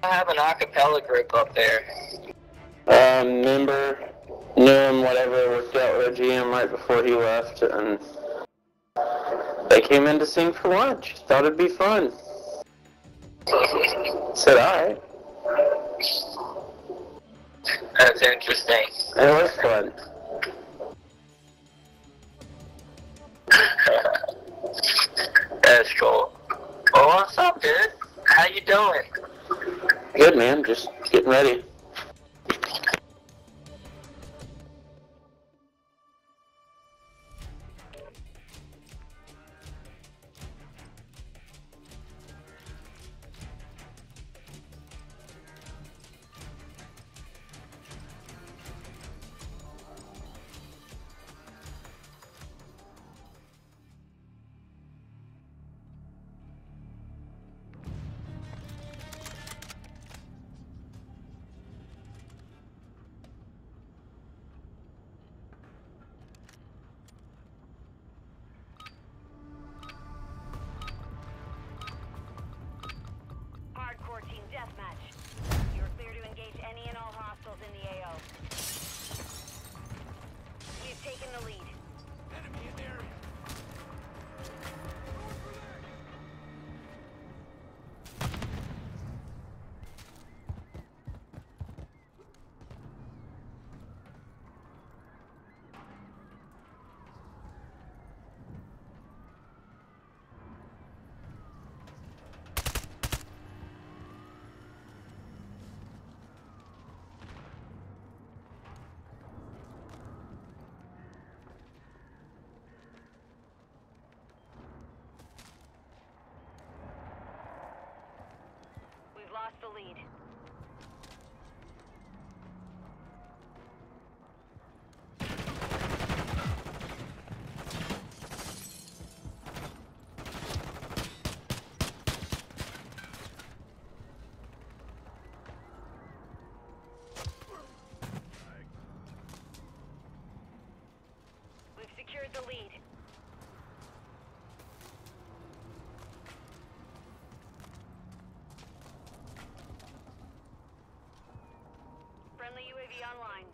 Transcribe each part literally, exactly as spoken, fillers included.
have an acapella group up there? Um, member, knew him, whatever, worked out with our G M right before he left, and they came in to sing for lunch. Thought it'd be fun. Said, alright. That's interesting. It was fun. That's cool. Well, what's up, dude? How you doing? Good, man. Just getting ready. Lost the lead. We've secured the lead. Friendly U A V online.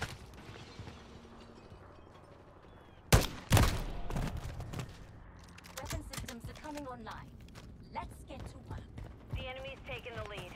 Weapon systems are coming online. Let's get to work. The enemy's taken the lead.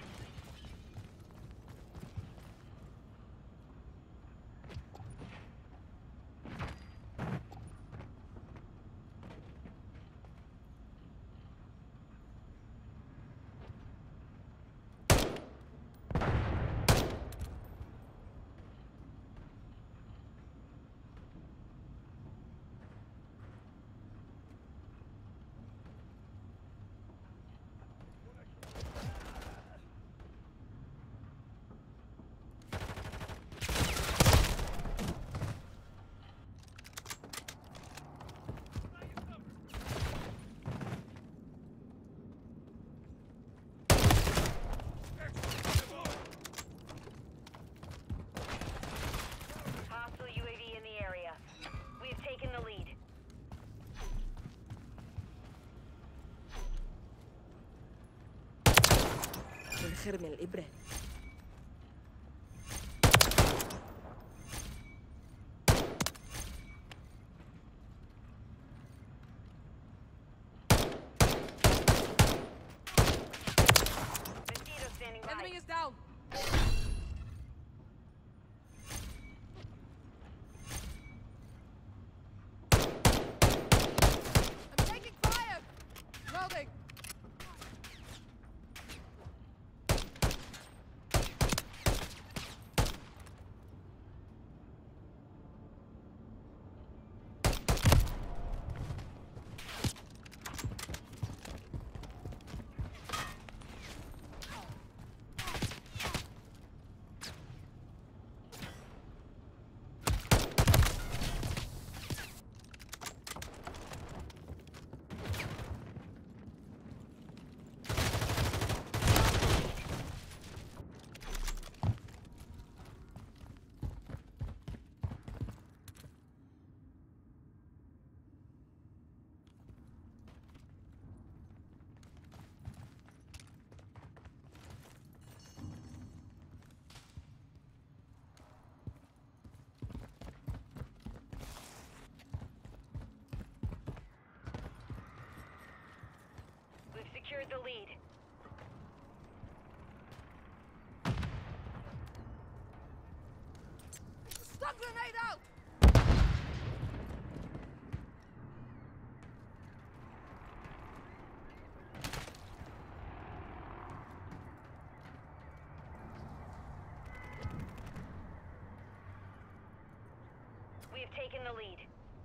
خرم الإبرة. Enemy is down. I'm taking fire. Welding. secured the lead. Stun grenade out! We have taken the lead.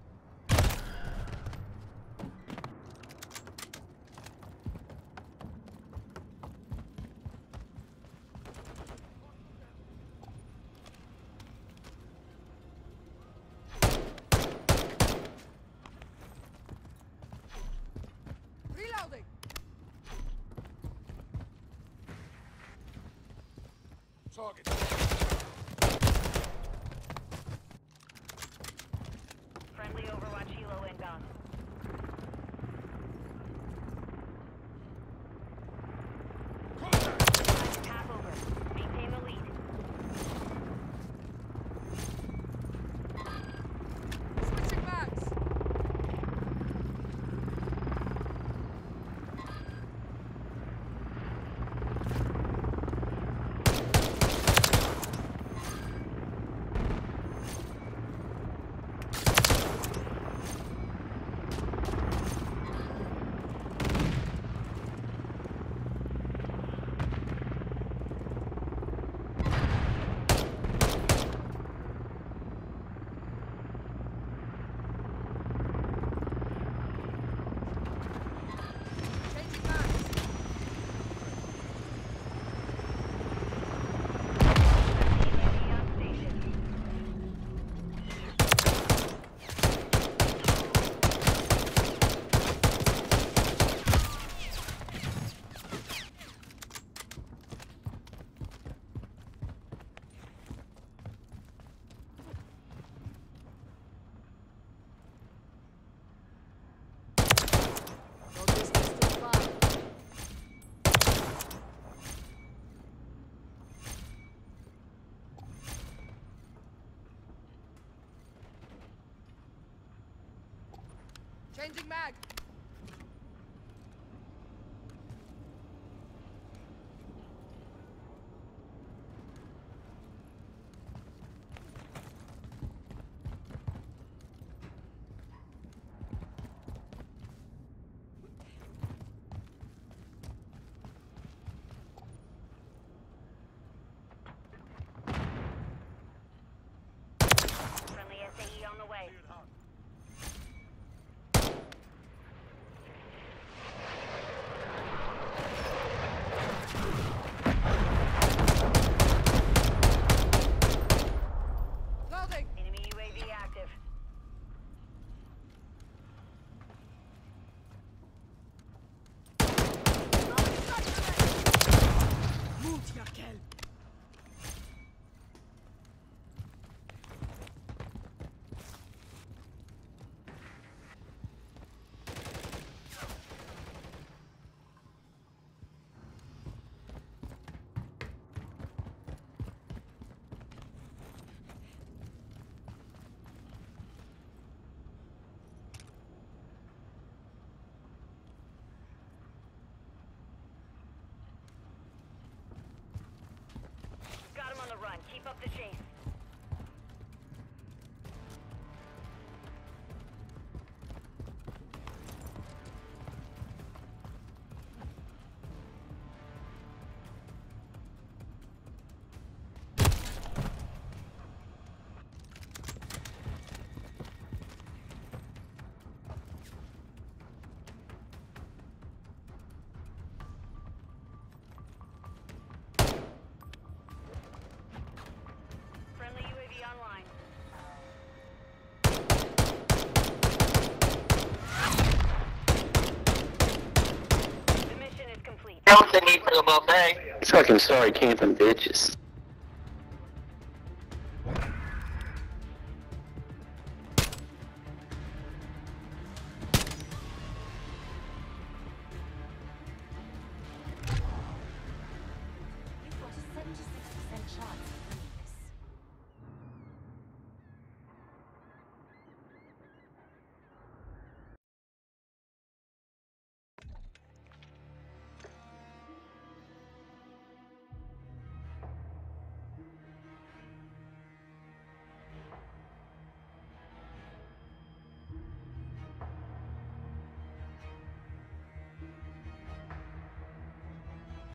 Reloading! Target. Friendly Overwatch helo inbound. Contact. Half over. Maintain the lead. Switching mags! Changing mags! Enemy on station. No distance to the fire. Changing mag! Friendly S A E on the way. Loading! Enemy U A V active. Move, ya kelp! Got him on the run. Keep up the chase. Friendly U A V online. The mission is complete. Don't they need for the buffet? Fucking sorry camping bitches.